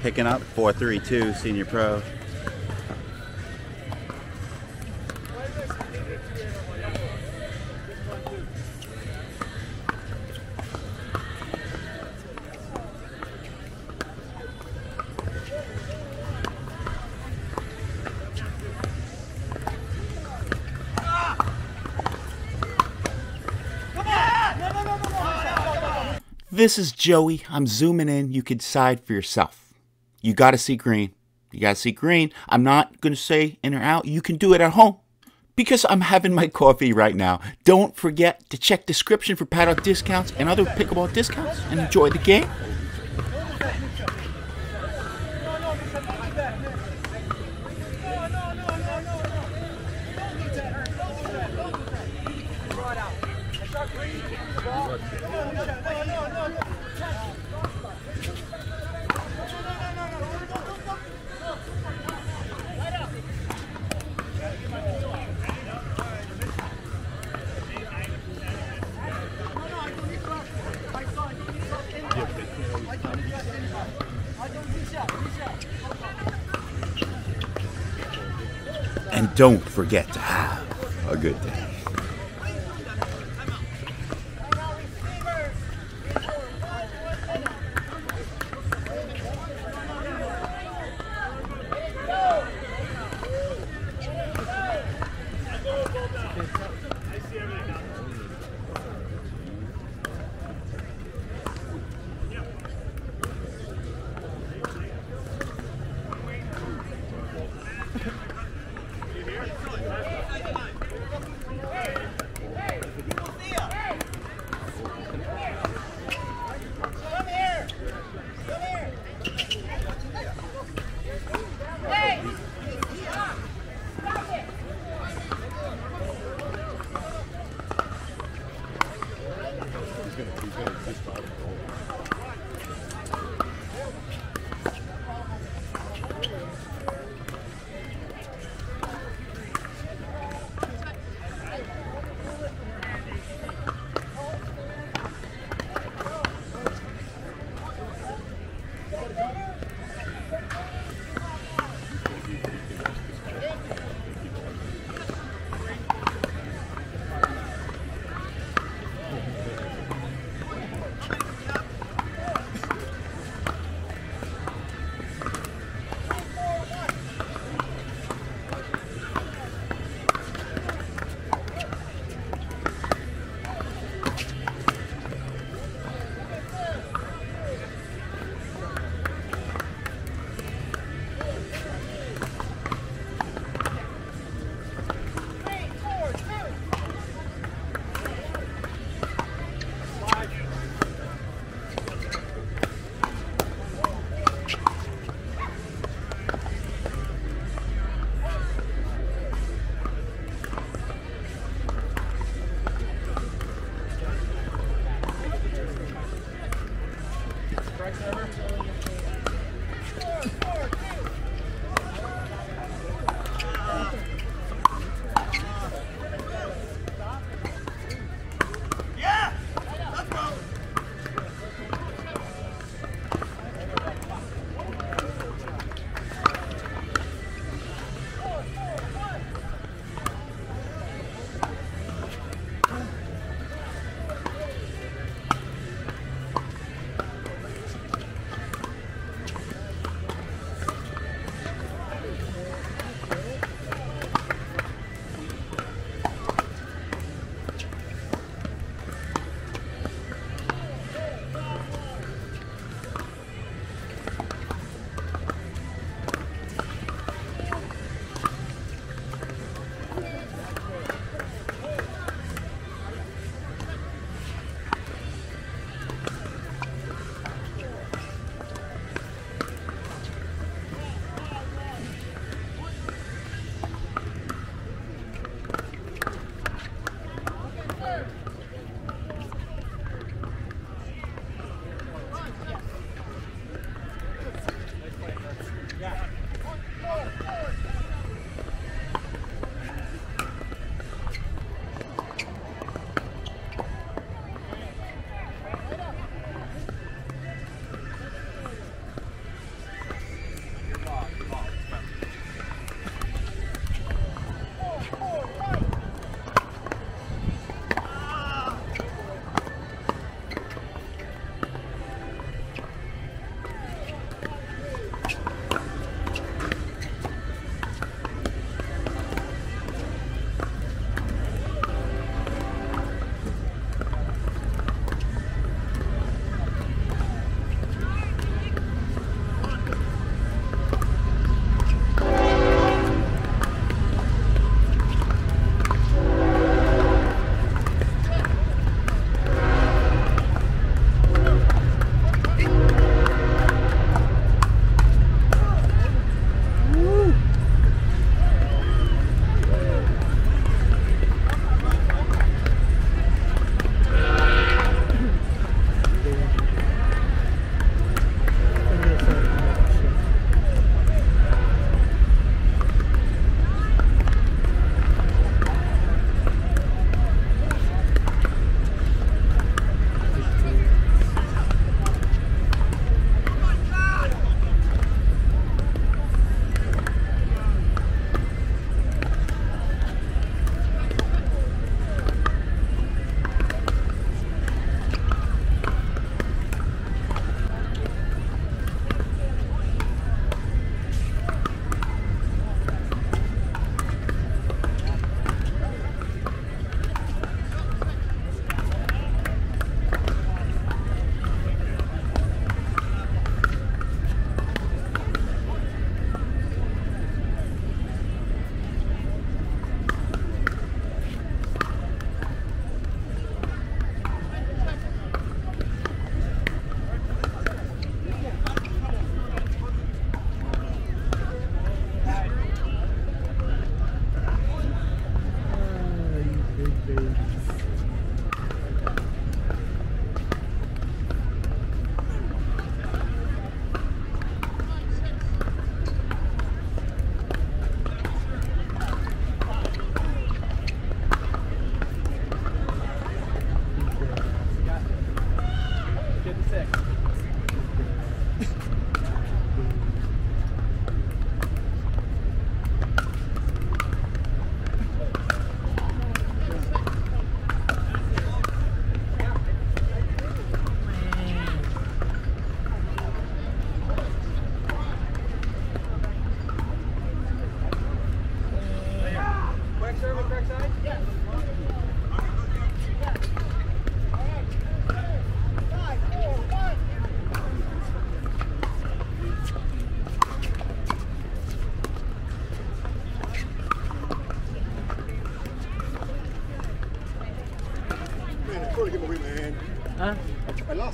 Picking up 432 senior pro. This is Joey. I'm zooming in. You can decide for yourself. You got to see green. You got to see green. I'm not going to say in or out. You can do it at home because I'm having my coffee right now. Don't forget to check description for paddock discounts and other pickleball discounts and enjoy the game. And don't forget to have a good day.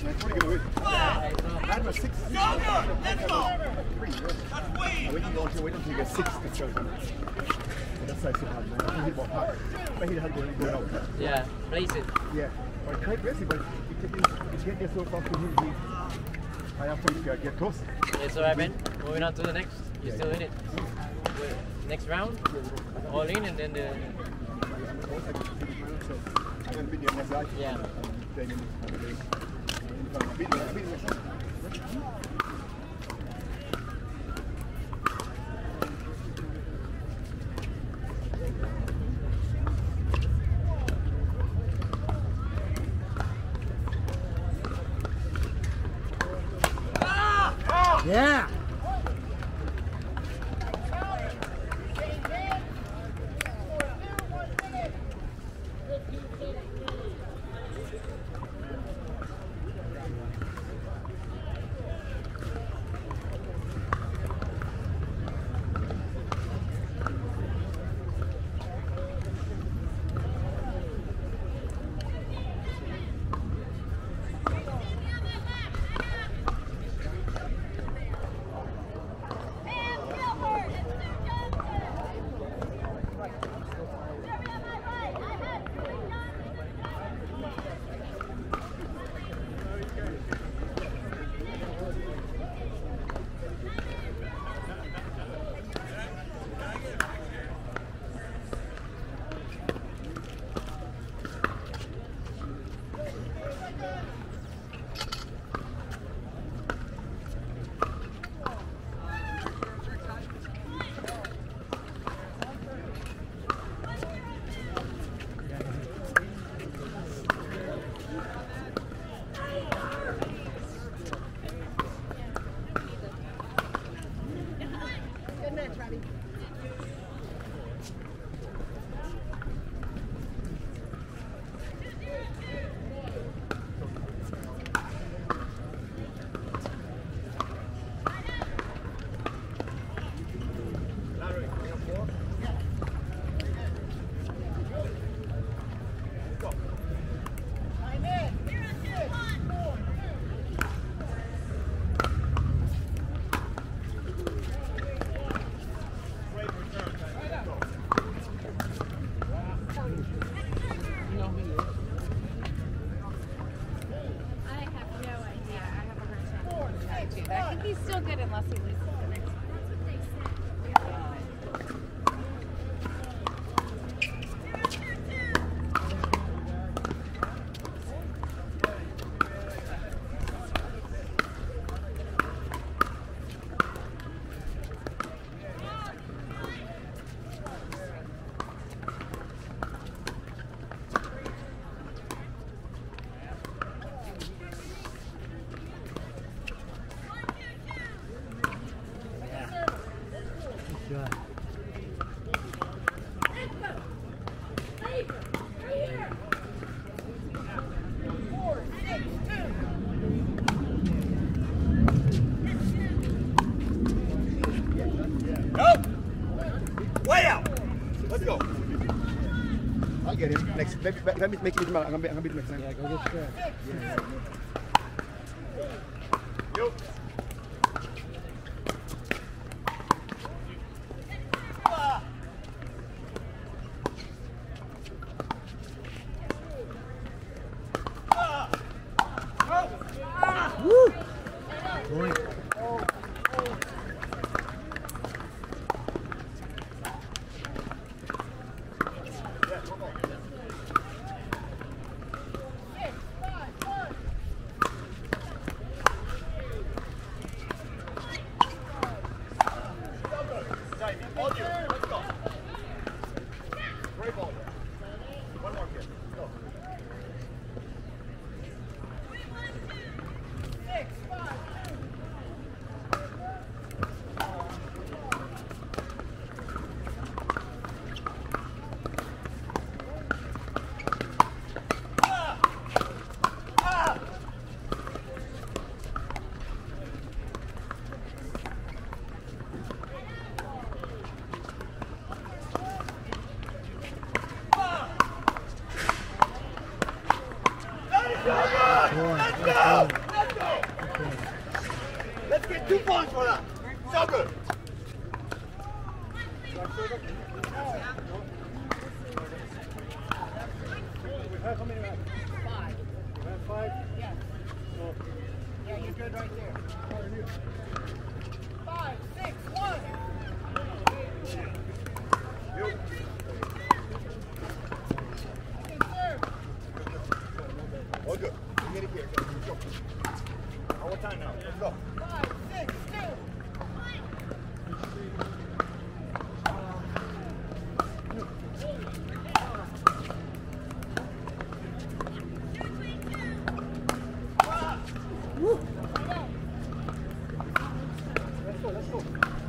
Wait until you get 6 to 12 minutes. That's like super hard, man. I think he bought hard. But he had to go out. Yeah, place it. Yeah. But quite crazy, but you can't get so far to him. I have to get close. It's alright, man. Moving on to the next. You're still in it. Next round, all in, and then the. Yeah. Yeah. He's still good unless he loses the next one. Get him. Next, let me make it. I'm gonna be the next time. Yeah, go get straight. Yeah. Yo. Woo! Boy. 2 points for that. So good. We have how many rounds? 5. We have 5? Yeah. So, Yeah, you're good right there. 5, 6, 1. all good. You get it here. Let's go. One more time now. Let's go. 5, 6, 2. Let's go. Let's go.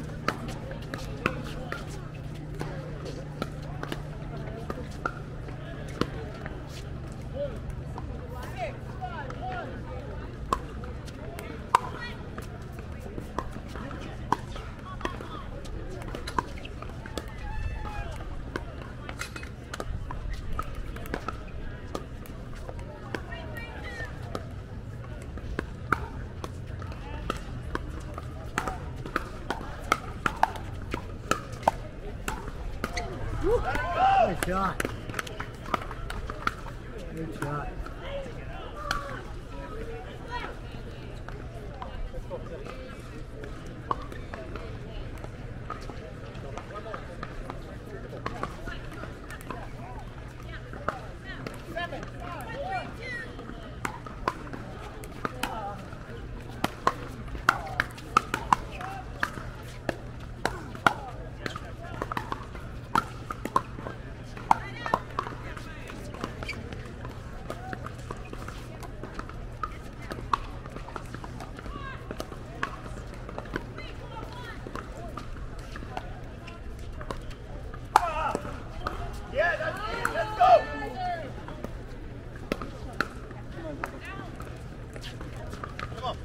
Good shot. Good shot. Yeah, that's it. Let's go. Come on.